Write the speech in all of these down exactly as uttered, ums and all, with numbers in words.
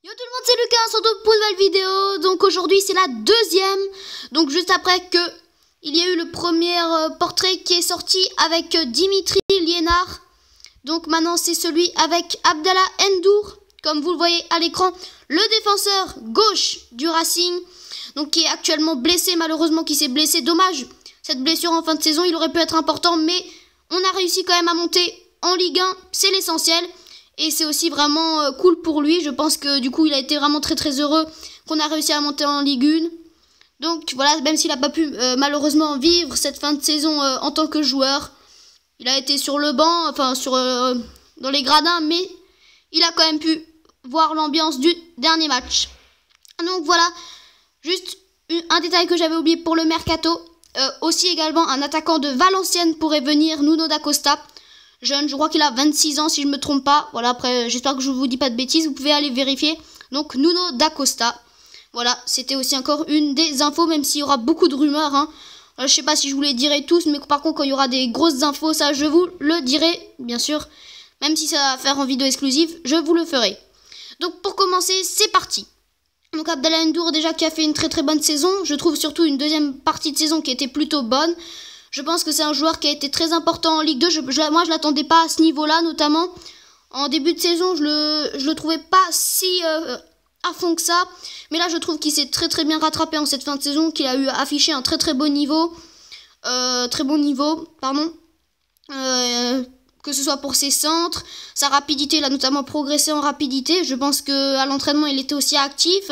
Yo tout le monde, c'est Lucas, on se retrouve pour une nouvelle vidéo. Donc aujourd'hui c'est la deuxième. Donc juste après que il y a eu le premier euh, portrait qui est sorti avec euh, Dimitri Liénard. Donc maintenant c'est celui avec Abdallah N'Dour. Comme vous le voyez à l'écran, le défenseur gauche du Racing. Donc qui est actuellement blessé, malheureusement qui s'est blessé. Dommage, cette blessure en fin de saison, il aurait pu être important. Mais on a réussi quand même à monter en Ligue un, c'est l'essentiel. Et c'est aussi vraiment euh, cool pour lui. Je pense que du coup, il a été vraiment très très heureux qu'on a réussi à monter en Ligue un. Donc voilà, même s'il n'a pas pu euh, malheureusement vivre cette fin de saison euh, en tant que joueur. Il a été sur le banc, enfin sur euh, dans les gradins, mais il a quand même pu voir l'ambiance du dernier match. Donc voilà, juste une, un détail que j'avais oublié pour le Mercato. Euh, aussi également, un attaquant de Valenciennes pourrait venir, Nuno da Costa. Jeune, je crois qu'il a vingt-six ans si je ne me trompe pas. Voilà, après j'espère que je ne vous dis pas de bêtises, vous pouvez aller vérifier. Donc Nuno da Costa. Voilà, c'était aussi encore une des infos, même s'il y aura beaucoup de rumeurs. Hein. Euh, je sais pas si je vous les dirai tous, mais par contre quand il y aura des grosses infos, ça je vous le dirai, bien sûr. Même si ça va faire en vidéo exclusive, je vous le ferai. Donc pour commencer, c'est parti. Donc Abdallah N'Dour déjà qui a fait une très très bonne saison. Je trouve surtout une deuxième partie de saison qui était plutôt bonne. Je pense que c'est un joueur qui a été très important en Ligue deux. Je, je, moi, je ne l'attendais pas à ce niveau-là, notamment. En début de saison, je le, je le trouvais pas si euh, à fond que ça. Mais là, je trouve qu'il s'est très très bien rattrapé en cette fin de saison, qu'il a eu affiché un très très bon niveau. Euh, très bon niveau, pardon. Euh, que ce soit pour ses centres, sa rapidité, il a notamment progressé en rapidité. Je pense qu'à l'entraînement, il était aussi actif.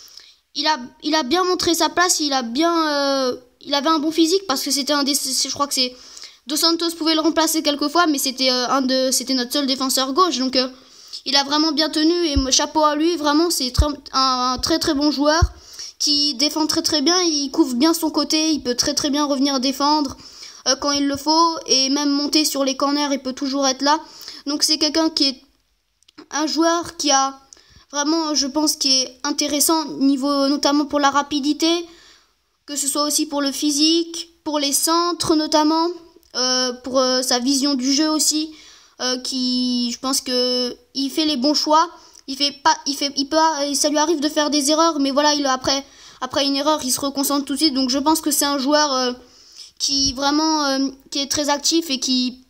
Il a, il a bien montré sa place, il a bien... Euh, il avait un bon physique parce que c'était un des... Je crois que c'est... Dos Santos pouvait le remplacer quelques fois, mais c'était euh, un de, c'était notre seul défenseur gauche. Donc euh, il a vraiment bien tenu et chapeau à lui. Vraiment, c'est un, un très très bon joueur qui défend très très bien. Il couvre bien son côté, il peut très très bien revenir défendre euh, quand il le faut. Et même monter sur les corners, il peut toujours être là. Donc c'est quelqu'un qui est un joueur qui a vraiment, je pense, qui est intéressant, niveau notamment pour la rapidité. Que ce soit aussi pour le physique, pour les centres notamment, euh, pour euh, sa vision du jeu aussi, euh, qui, je pense que il fait les bons choix. Il fait pas, il fait, il peut, ça lui arrive de faire des erreurs, mais voilà, il après, après une erreur, il se reconcentre tout de suite. Donc je pense que c'est un joueur euh, qui vraiment, euh, qui est très actif et qui,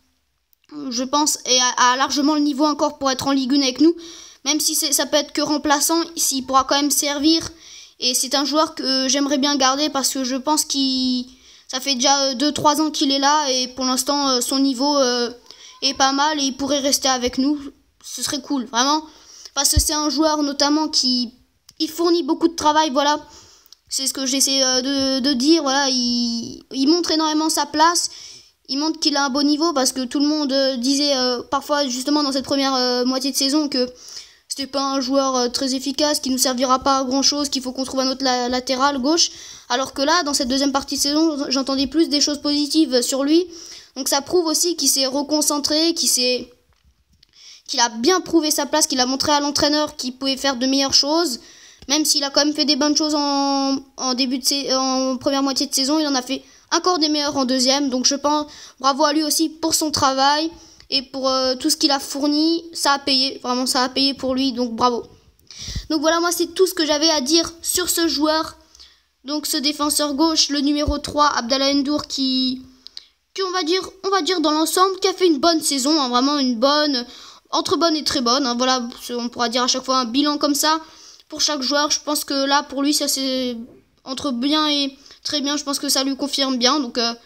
je pense, est, a largement le niveau encore pour être en Ligue un avec nous. Même si ça peut être que remplaçant, il pourra quand même servir. Et c'est un joueur que j'aimerais bien garder parce que je pense qu'il ça fait déjà deux trois ans qu'il est là et pour l'instant son niveau euh, est pas mal et il pourrait rester avec nous. Ce serait cool, vraiment. Parce que c'est un joueur notamment qui il fournit beaucoup de travail, voilà. C'est ce que j'essaie de, de dire, voilà. Il, il montre énormément sa place. Il montre qu'il a un bon niveau parce que tout le monde disait euh, parfois justement dans cette première euh, moitié de saison que c'était pas un joueur euh, très efficace, qui nous servira pas à grand chose, qu'il faut qu'on trouve un autre la latéral gauche. Alors que là, dans cette deuxième partie de saison, j'entendais plus des choses positives sur lui. Donc ça prouve aussi qu'il s'est reconcentré, qu'il s'est, qu'il a bien prouvé sa place, qu'il a montré à l'entraîneur qu'il pouvait faire de meilleures choses. Même s'il a quand même fait des bonnes choses en, en début de sa... en première moitié de saison, il en a fait encore des meilleures en deuxième. Donc je pense, bravo à lui aussi pour son travail. Et pour euh, tout ce qu'il a fourni, ça a payé. Vraiment, ça a payé pour lui. Donc, bravo. Donc, voilà, moi, c'est tout ce que j'avais à dire sur ce joueur. Donc, ce défenseur gauche, le numéro trois, Abdallah N'Dour, qui, qui on va dire, on va dire dans l'ensemble, qui a fait une bonne saison. Hein, vraiment une bonne, entre bonne et très bonne. Hein, voilà, on pourra dire à chaque fois un bilan comme ça pour chaque joueur. Je pense que là, pour lui, ça c'est entre bien et très bien. Je pense que ça lui confirme bien. Donc... Euh,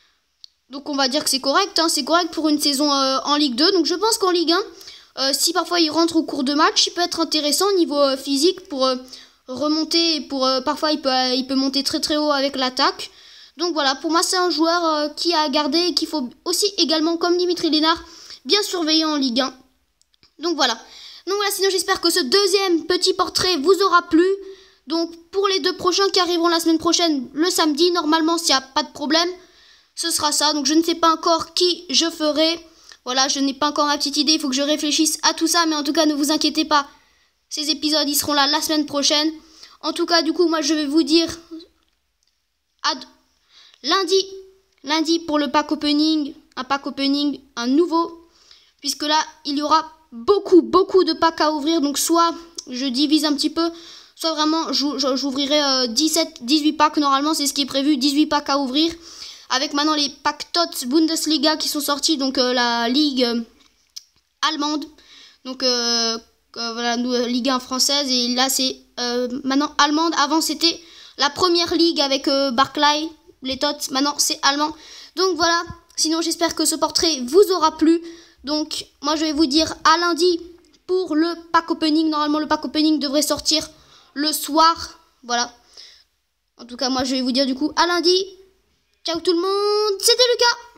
Donc on va dire que c'est correct, hein, c'est correct pour une saison euh, en Ligue deux. Donc je pense qu'en Ligue un, euh, si parfois il rentre au cours de match, il peut être intéressant au niveau euh, physique pour euh, remonter. Pour euh, parfois il peut, euh, il peut monter très très haut avec l'attaque. Donc voilà, pour moi c'est un joueur euh, qui a gardé et qu'il faut aussi également, comme Dimitri Liénard, bien surveiller en Ligue un. Donc voilà. Donc voilà, sinon j'espère que ce deuxième petit portrait vous aura plu. Donc pour les deux prochains qui arriveront la semaine prochaine, le samedi, normalement s'il n'y a pas de problème, ce sera ça. Donc je ne sais pas encore qui je ferai. Voilà, je n'ai pas encore ma petite idée. Il faut que je réfléchisse à tout ça. Mais en tout cas, ne vous inquiétez pas. Ces épisodes, ils seront là la semaine prochaine. En tout cas, du coup, moi, je vais vous dire... À lundi. Lundi pour le pack opening. Un pack opening, un nouveau. Puisque là, il y aura beaucoup, beaucoup de packs à ouvrir. Donc soit je divise un petit peu. Soit vraiment, j'ouvrirai euh, dix-sept, dix-huit packs normalement, c'est ce qui est prévu, dix-huit packs à ouvrir. Avec maintenant les packs T O T S Bundesliga qui sont sortis, donc euh, la ligue euh, allemande. Donc euh, euh, voilà, nous, euh, Ligue un française, et là c'est euh, maintenant allemande. Avant c'était la première ligue avec euh, Barclay, les T O T S, maintenant c'est allemand. Donc voilà, sinon j'espère que ce portrait vous aura plu. Donc moi je vais vous dire à lundi pour le pack opening. Normalement le pack opening devrait sortir le soir, voilà. En tout cas moi je vais vous dire du coup à lundi. Ciao tout le monde, c'était Lucas.